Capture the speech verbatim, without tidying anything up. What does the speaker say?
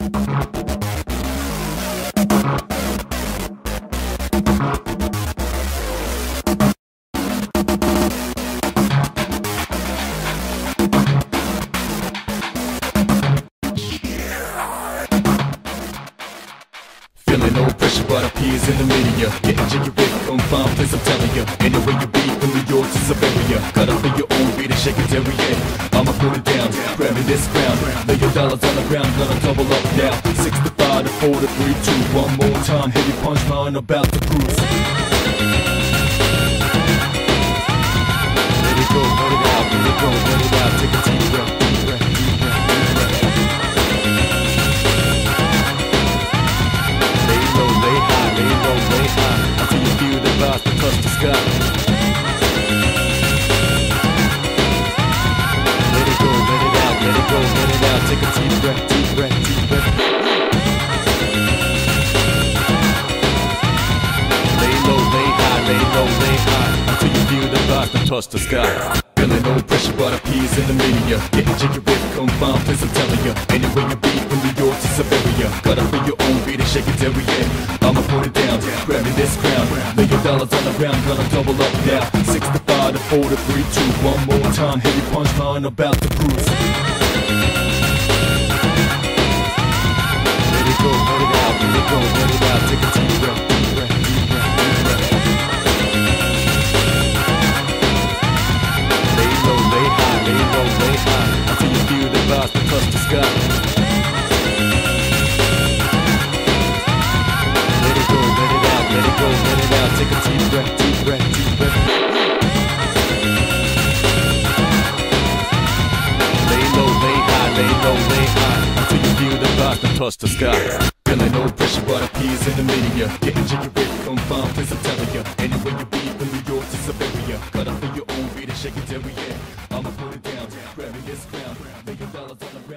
Feeling no pressure but appears in the media. Getting jiggy with confined place, I'm telling ya. Anyway you be from New York to Siberia, cut up in your own beat and shake it every day. I'ma put it down, grabbing this crown. Lay your dollars on the ground, gonna double up now. Six to five to four to three, two, one more time. Heavy punchline about to cruise. Let it go, let it out, let it go, let it out. Take a deep breath, deep breath, deep breath, deep breath. Lay low, lay high, lay low, lay high, until you feel the vibes that touch the sky. Let it go, let it out, let it go, let it out. Take a deep breath, deep breath, deep breath. Lay low, lay high, lay low, lay high, until you feel the vibes that touch the sky. Feeling no pressure but appears in the media. Getting jiggy with confined place, I'm telling ya. Anyway you be from New York to Siberia, cut up in your own beat and shake it every day. I'ma put it down, grabbing this crown. Lay your dollars on the ground, gonna double up now. Six to five to four to three, two, one more time. Heavy punchline about to cruise. Let it go, let it out, let it go, let it out. Take a deep breath, deep breath, deep breath, deep breath. Lay low, lay high, lay low, lay high, until you feel the vibes that touch the sky. Let it go, let it out, let it go, let it out. Take a deep breath, deep breath, deep breath. Lay low, lay high, lay low, lay high, until you feel the vibes that touch the sky. Feeling no pressure but appears in the media. Getting jiggy with confined place, I'm telling ya. Anyway you be from New York to Siberia, cut up in your own beat and shake it every day. I'ma put it down, grabbing this crown. Lay your dollars on the ground.